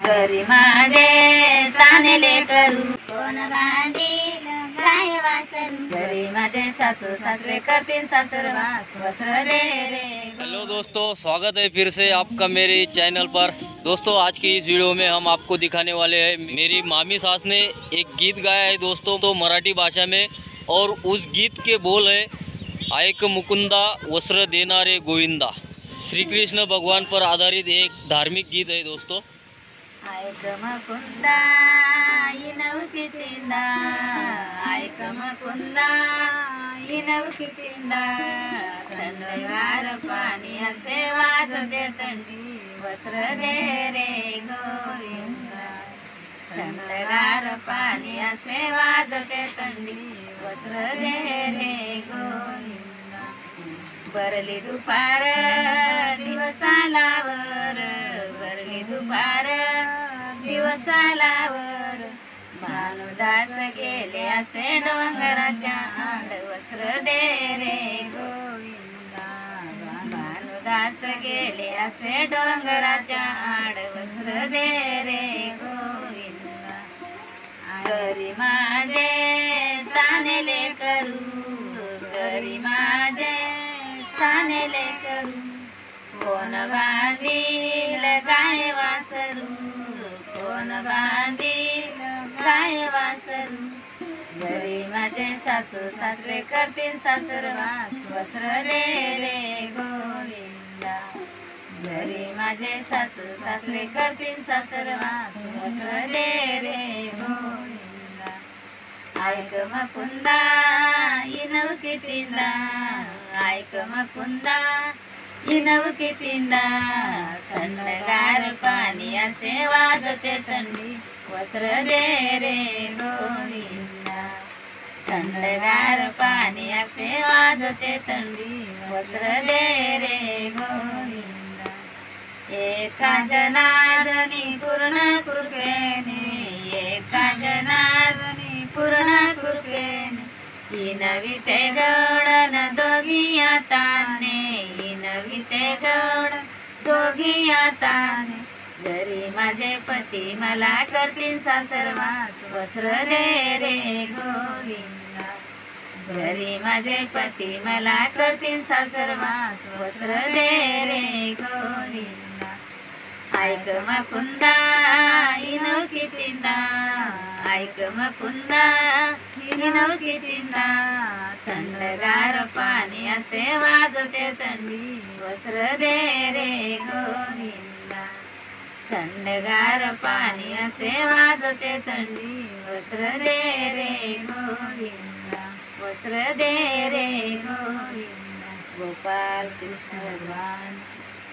घरी माझे तानेले करू कोण बांधील गाय वासरू घरी माझे सासू सासरे करतील सासरवास वस्त्र दे रे। हेलो दोस्तों, स्वागत है फिर से आपका मेरे चैनल पर। दोस्तों आज की इस वीडियो में हम आपको दिखाने वाले हैं मेरी मामी सास ने एक गीत गाया है दोस्तों, तो मराठी भाषा में, और उस गीत के बोल है ऐक मुकुंदा वस्त्र देनारे गोविंदा। श्री कृष्ण भगवान पर आधारित एक धार्मिक गीत है दोस्तों। ऐक मुकुंदा इनव कितींदा ऐक मुकुंदा इनव कितींदा थंडगार पाणी असे वाजते थंडी वस्त्र दे रे गोविंदा। थंडगार पाणी असे वाजते थंडी वस्त्र दे रे गोविंदा। बरली दुपार दिवसालावर बरली दुपार दिवसालावर भानुदास गेले असे डोंगराच्या आड वस्त्र दे रे गोविंदा। भानुदास गेले असे डोंगराच्या आड वस्त्र दे रे गोविंदा। घरी माझे तानेले करू घरी माझे तानेले करू कोण बांधील गाय वासरू कोण बांधील गाय वासरू घरी माझे सासू सासरे करतील सासरवास वस्त्र दे रे गोविंदा। घरी माझे सासू सासरे करतील सासरवास वस्त्र दे रे गोविंदा। ऐक मुकुंदा इनव कितींदा ऐक मुकुंदा इनव कितींदा थंडगार पाणी असे वाजते थंडी वस्त्र दे रे गोविंदा। थंडगार पाणी असे वाजते थंडी वस्त्र दे रे गोविंदा। एका जनार्दनी पूर्ण कृपेने एका जनार्दनी पूर्ण कृपेने इनविते जोडन दोघी आताने इनविते जोड दोघी आताने घरी माझे पती मला करतील सासरवास वस्त्र दे रे गोविंदा। घरी माझे पती मला करतील सासरवास वस्त्र दे रे गोविंदा। ऐक मुकुंदा इनव कितींदा ऐक मुकुंदा इनव कितींदा थंडगार पाणी असे वाजते थंडी वस्त्र दे रे गोविंदा। थंडगार पाणी असे वाजते थंडी वस्त्र दे रे गोविंदा वस्त्र दे रे गोविंदा। गोपाल कृष्ण भगवान।